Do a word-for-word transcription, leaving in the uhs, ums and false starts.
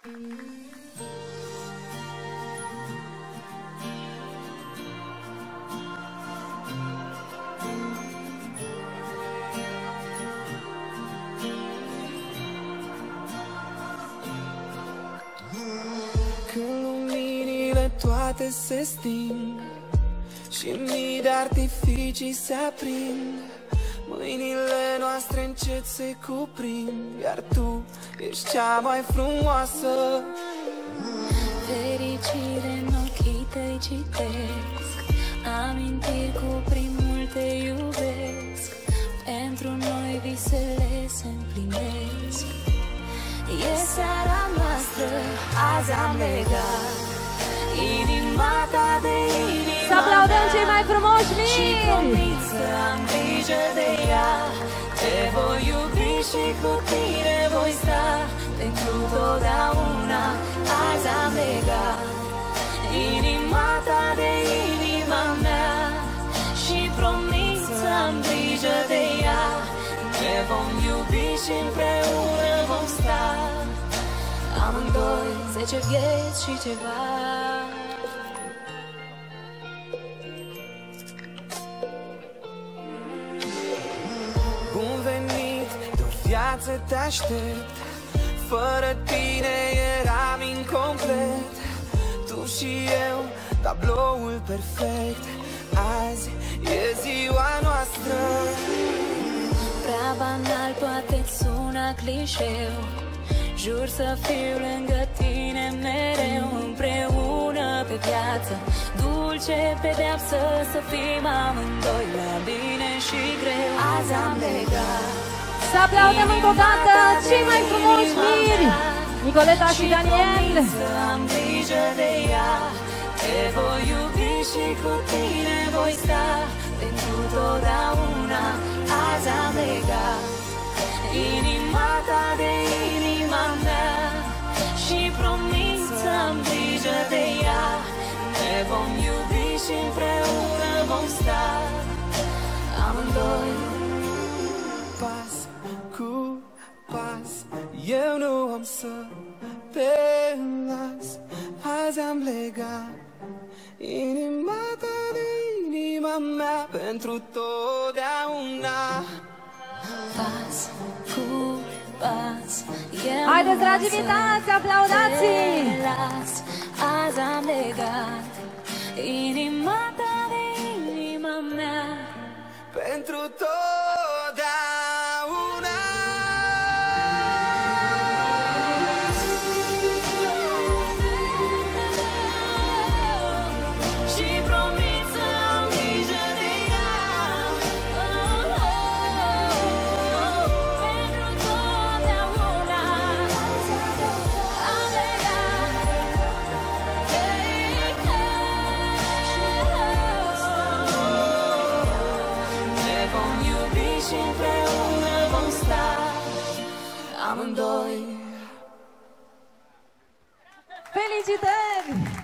Când luminile toate se sting și mii de artificii se aprind, mâinile noastre încet se cuprind, iar tu ești cea mai frumoasă. Fericire în ochii tăi citesc, amintiri cu primul te iubesc. Pentru noi visele se împlinesc. E seara noastră, azi am legat inima ta de inima. Să aplaudăm cei mai frumoși miri! Și promit să am grijă de ea. Te voi iubi și cu tine voi sta pentru totdeauna. Azi am legat inima ta de inima mea și promit să am grijă de ea. Ne vom iubi și împreună vom sta, amândoi zece vieți și ceva. Bun venit, de-o viață te aștept, fără tine eram incomplet. Tu și eu, tabloul perfect, azi e ziua noastră. Prea banal, poate-ți suna clișeu, jur să fiu lângă tine mereu, împreună pe viață, dulce pedeapsă, să fim amândoi la bine și greu. Azi am legat. Să aplaudăm încă o dată cei mai frumoși miri, Nicoleta și Daniel. Să am grijă de ea. Te voi iubi și cu tine voi sta pentru totdeauna. Azi am legat inima ta de inima mea și promit să am grijă de ea. Ne vom iubi și împreună vom sta, amândoi. Pas cu pas, eu nu am să te las. Azi am legat inima ta de inima mea pentru totdeauna. Pas cu pas, eu Haideți, dragi nu am invitați, să aplaudați! te las. Azi am legat inima ta de inima mea Pentru totdeauna. și promit să am grijă de ea. Pentru totdeauna. Am legat. Ne vom iubi și împreună vom sta, amândoi. Felicitări!